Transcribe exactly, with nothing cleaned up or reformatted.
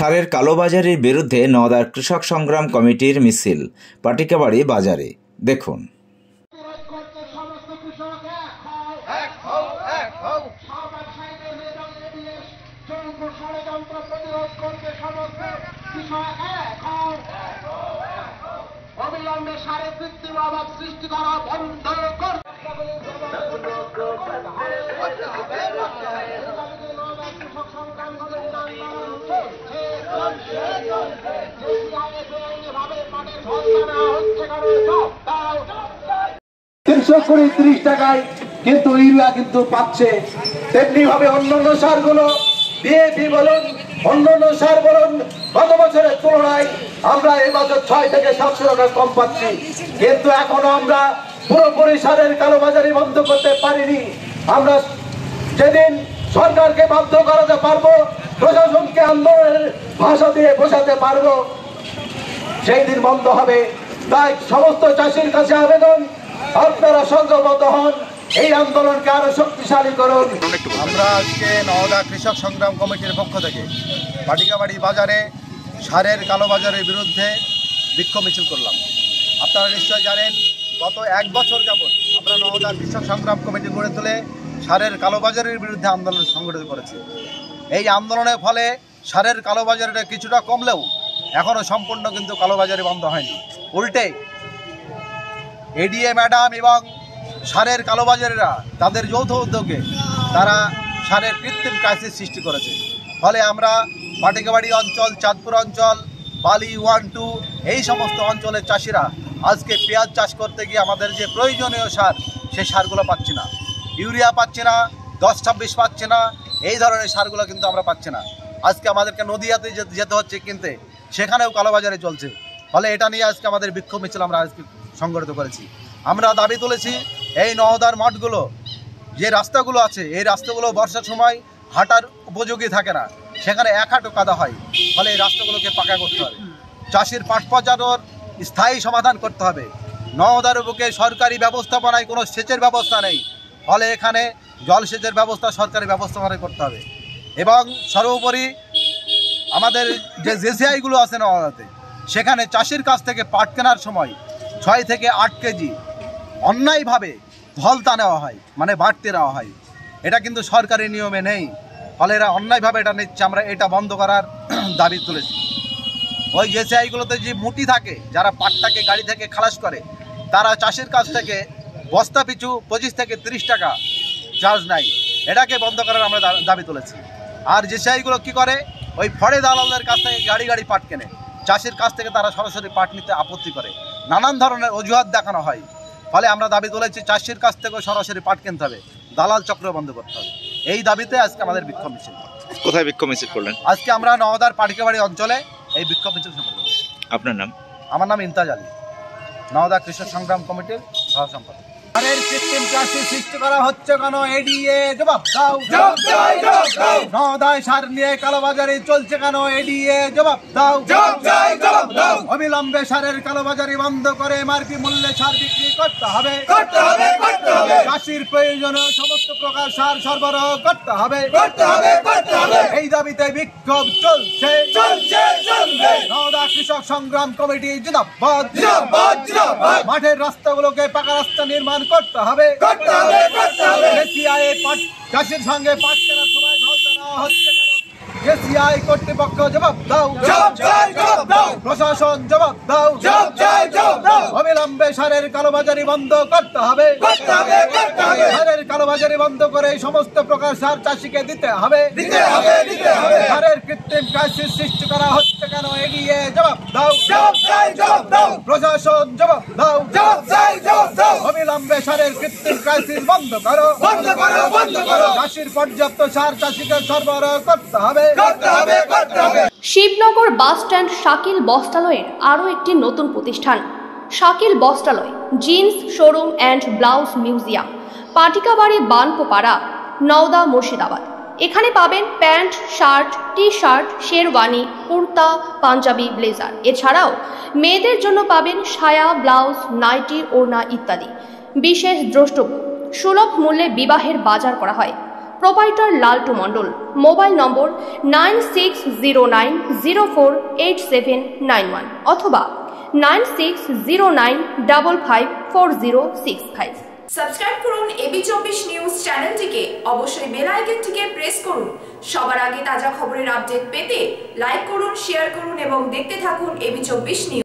সারের কালোবাজারির বিরুদ্ধে নওদার কৃষক সংগ্রাম কমিটির মিছিল পাটিকাবাড়ি বাজারে। দেখুন। অবিলম্বে সারে কৃত্রিম অভাব সৃষ্টি করা বন্ধ কর। তিনশো কুড়ি ত্রিশ টাকায় কিন্তু ইউরিয়া কিন্তু পাচ্ছে, তেমনি ভাবে অন্যান্য সার গুলো ডিএপি বলুন অন্যান্য সার বলুন গত বছরের তুলনায় আমরা এই বছর ছয় থেকে সাতশো টাকা কম পাচ্ছি। কিন্তু এখনো আমরা পুরোপুরি সারের কালোবাজারি বন্ধ করতে পারিনি। আমরা যেদিন সরকারকে বাধ্য করাতে পারবো, প্রশাসনকে আন্দোলনের ভাষা দিয়ে বোঝাতে পারবো, সেই দিন বন্ধ হবে। তাই সমস্ত চাষির কাছে আবেদন, আপনারা সংঘবদ্ধ হন, এই আন্দোলনকে আরো শক্তিশালী করুন। আমরা আজকে নওদা কৃষক সংগ্রাম কমিটির পক্ষ থেকে পাটিকাবাড়ি বাজারে সারের কালোবাজারের বিরুদ্ধে বিক্ষোভ মিছিল করলাম। আপনারা নিশ্চয় জানেন, গত এক বছর যাবৎ আমরা নওদা কৃষক সংগ্রাম কমিটি গড়ে তুলে সারের কালোবাজারের বিরুদ্ধে আন্দোলন সংগঠিত করেছি। এই আন্দোলনের ফলে সারের কালোবাজারিটা কিছুটা কমলেও এখনও সম্পূর্ণ কিন্তু কালোবাজারি বন্ধ হয়নি। উল্টে এডিএ ম্যাডাম এবং সারের কালোবাজারিরা তাদের যৌথ উদ্যোগে তারা সারের কৃত্রিম ক্রাইসিস সৃষ্টি করেছে। ফলে আমরা পাটিকাবাড়ি অঞ্চল, চাঁদপুর অঞ্চল, বালি ওয়ান টু এই সমস্ত অঞ্চলের চাষিরা আজকে পেঁয়াজ চাষ করতে গিয়ে আমাদের যে প্রয়োজনীয় সার, সেই সারগুলো পাচ্ছি না। ইউরিয়া পাচ্ছি না, দশ ছাব্বিশ পাচ্ছে না, এই ধরনের সারগুলো কিন্তু আমরা পাচ্ছি না। আজকে আমাদেরকে নদীয়াতে যেতে হচ্ছে কিনতে, সেখানেও কালোবাজারে চলছে। ফলে এটা নিয়ে আজকে আমাদের বিক্ষোভ মিছিল আমরা আজকে সংগঠিত করেছি। আমরা দাবি তুলেছি, এই নওদার মাঠগুলো যে রাস্তাগুলো আছে, এই রাস্তাগুলো বর্ষার সময় হাঁটার উপযোগী থাকে না, সেখানে এক হাঁটু কাদা হয়। ফলে এই রাস্তাগুলোকে পাকা করতে হবে, চাষির পাট পচানোর স্থায়ী সমাধান করতে হবে। নওদার বুকে সরকারি ব্যবস্থাপনায় কোনো সেচের ব্যবস্থা নেই, ফলে এখানে জলসেচের ব্যবস্থা সরকারি ব্যবস্থাপনায় করতে হবে। এবং সর্বোপরি আমাদের যে জেসিআইগুলো আছে নওদাতে, সেখানে চাষির কাছ থেকে পাট কেনার সময় ছয় থেকে আট কেজি অন্যায়ভাবে ধলতা নেওয়া হয়, মানে বাড়তে নেওয়া হয়। এটা কিন্তু সরকারি নিয়মে নেই, ফলে এরা অন্যায়ভাবে এটা নিচ্ছে। আমরা এটা বন্ধ করার দাবি তুলেছি। ওই জেসিআইগুলোতে যে মুটি থাকে, যারা পাটটাকে গাড়ি থেকে খালাস করে, তারা চাষির কাছ থেকে বস্তা পিছু পঁচিশ থেকে তিরিশ টাকা চার্জ নেয়। এটাকে বন্ধ করার আমরা দাবি তুলেছি। আর জেসিআইগুলো কি করে, ওই ফড়ে দালালদের কাছ থেকে গাড়ি গাড়ি পাট কেনে, চাষির কাছ থেকে তারা সরাসরি পাট নিতে আপত্তি করে, নানান ধরনের অজুহাত দেখানো হয়। ফলে আমরা দাবি তুলেছি, চাষির কাছ থেকেও সরাসরি পাট কিনতে হবে, দালাল চক্র বন্ধ করতে হবে। এই দাবিতে আজকে আমাদের বিক্ষোভ মিছিল। কোথায় বিক্ষোভ মিছিল করলেন? আজকে আমরা নওদার পাটিকাবাড়ি অঞ্চলে এই বিক্ষোভ মিছিল সংগঠিত করেছি। আপনার নাম? আমার নাম ইমতাজ আলী, নওদা কৃষক সংগ্রাম কমিটির সহ সম্পাদক। সারের কৃত্রিম চাষি সৃষ্টি করা হচ্ছে কেন? এডিএ জবাব দাও। নওদায় সার নিয়ে কালোবাজারি চলছে কেন? এডিএ জবাব দাও। অবিলম্বে সারের কালোবাজারি বন্ধ করে এমআরপি মূল্যে সার বিক্রি করতে হবে। চাষির প্রয়োজনীয় সমস্ত প্রকার সার সরবরাহ করতে হবে। এই দাবিতে বিক্ষোভ চলছে। নওদা কৃষক সংগ্রাম কমিটি জিন্দাবাদ। মাঠের রাস্তাগুলোকে পাকা রাস্তা নির্মাণ করতে হবে। চাষির সঙ্গে পাট কেনার সময় ঢলতে নেওয়া হচ্ছে কেন? জেসিআই কর্তৃপক্ষ জবাব দাও। প্রশাসন জবাব দাও। অবিলম্বে সারের কালোবাজারি বন্ধ করতে হবে। সারের কালোবাজারি বন্ধ করে সমস্ত প্রকার সার চাষিকে দিতে হবে। সারের কৃত্রিম ক্রাইসিস সৃষ্টি করা হচ্ছে কেন? এগিয়ে জবাব দাও। প্রশাসন জবাব দাও। অবিলম্বে সারের কৃত্রিম ক্রাইসিস বন্ধ করো। চাষির পর্যাপ্ত সার চাষিকে সরবরাহ করতে হবে। শিবনগর বাস স্ট্যান্ড শাকিল বস্ত্রালয়ের আরও একটি নতুন প্রতিষ্ঠান, শাকিল বস্ত্রালয় jeans showroom and blouse museum, Patikabari Banpopara, Nawda, Murshidabad. এখানে পাবেন pant, shirt, T shirt, sherwani, kurta, panjabi, blazer. এছাড়াও মেয়েদের জন্য পাবেন সায়া, ব্লাউজ, নাইটি, ওড়না ইত্যাদি। বিশেষ দ্রষ্টব্য, সুলভ মূল্যে বিবাহের বাজার করা হয়। Proprietor Laltu Mondal, mobile number nine six zero nine zero four eight seven nine one অথবা nine six zero nine double five four zero six five. Subscribe করুন এবি চব্বিশ নিউজ চ্যানেলটিকে, অবশ্যই বেল আইকনটিকে প্রেস করুন। সবার আগে তাজা খবরের আপডেট পেতে লাইক করুন, শেয়ার করুন এবং দেখতে থাকুন এবি চব্বিশ নিউজ।